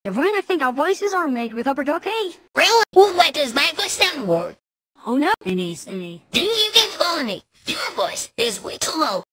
Divine, I think our voices are made with uberduck.ai. Really? Well, what does my voice sound like? Oh no, any. Do you get funny? Your voice is way too low.